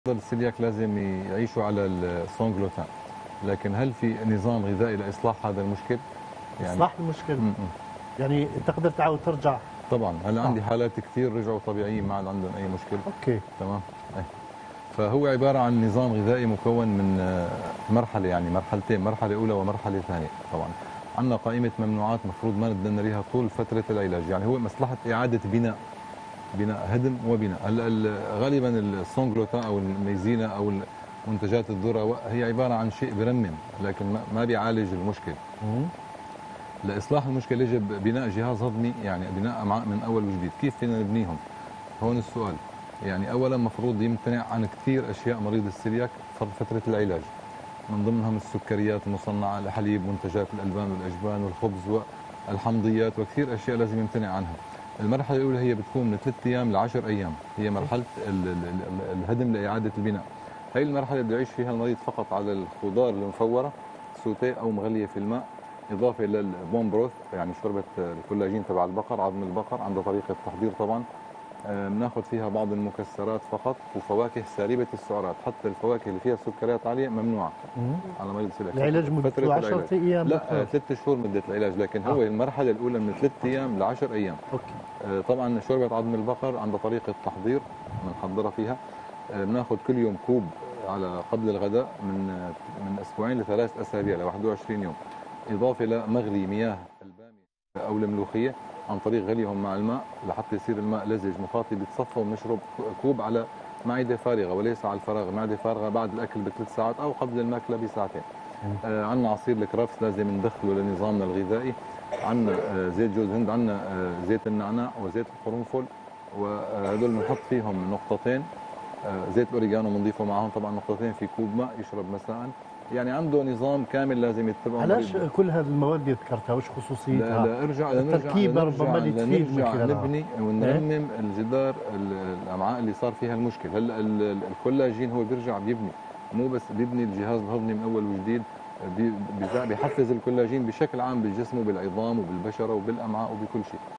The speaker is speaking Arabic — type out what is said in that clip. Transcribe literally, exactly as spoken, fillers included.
السيلياك لازم يعيشوا على الصون جلوتين، لكن هل في نظام غذائي لاصلاح هذا المشكل؟ يعني اصلاح المشكل م -م. يعني تقدر تعاود ترجع؟ طبعا هلا آه. عندي حالات كثير رجعوا طبيعيين ما عاد عندهم اي مشكل. اوكي تمام. أي. فهو عباره عن نظام غذائي مكون من مرحله، يعني مرحلتين، مرحله اولى ومرحله ثانيه. طبعا عندنا قائمه ممنوعات مفروض ما نتدنى عليها طول فتره العلاج، يعني هو مصلحه اعاده بناء بناء هدم وبناء. هلا غالبا الصون جلوتين او الميزينا او منتجات الذره هي عباره عن شيء برمم لكن ما بيعالج المشكل. لاصلاح المشكله يجب بناء جهاز هضمي، يعني بناء امعاء من اول وجديد. كيف فينا نبنيهم؟ هون السؤال. يعني اولا مفروض يمتنع عن كثير اشياء مريض السيلياك فتره العلاج، من ضمنهم السكريات المصنعه، الحليب، منتجات الالبان والاجبان والخبز والحمضيات، وكثير اشياء لازم يمتنع عنها. المرحله الاولى هي بتكون من ثلاث ايام ل عشر ايام، هي مرحله الهدم لاعاده البناء. هي المرحله بده يعيش فيها المريض فقط على الخضار المفوره سوتيه او مغليه في الماء، اضافه للبون بروث يعني شوربه الكولاجين تبع البقر، عظم البقر، عنده طريقه تحضير طبعا. بناخذ فيها بعض المكسرات فقط، وفواكه سالبه السعرات، حتى الفواكه اللي فيها سكريات عاليه ممنوعه على مريض السيلياك. العلاج مدته عشرة ايام؟ لا ثلاث شهور مده العلاج، لكن هو آه. المرحله الاولى من ثلاث ايام ل عشر ايام. اوكي. طبعا شوربه عظم البقر عندها طريقه تحضير بنحضرها فيها. بناخذ كل يوم كوب على قبل الغداء من من اسبوعين لثلاث اسابيع ل واحد وعشرين يوم، اضافه لمغلي مياه الباميه او الملوخيه عن طريق غليهم مع الماء لحتى يصير الماء لزج مخاطي، بيتصفى ونشرب كوب على معده فارغه وليس على الفراغ، معده فارغه بعد الاكل بثلاث ساعات او قبل الماكله بساعتين. آه عندنا عصير الكرفس لازم ندخله لنظامنا الغذائي. عندنا آه زيت جوز هند، عندنا آه زيت النعناع وزيت القرنفل، وهدول بنحط فيهم نقطتين آه زيت اوريجانو بنضيفه معهم طبعا نقطتين في كوب ماء يشرب مساء. يعني عنده نظام كامل لازم يتبعه. علاش كل هذه المواد اللي ذكرتها وش خصوصيتها؟ لا ارجع التركيبه ربما اللي تفيد من خلالها نبني ونرمم ايه؟ الجدار الامعاء اللي صار فيها المشكل. هلا الكولاجين هو بيرجع بيبني، مو بس بيبني الجهاز الهضمي من اول وجديد، بيحفز الكولاجين بشكل عام بالجسم وبالعظام وبالبشره وبالامعاء وبكل شيء.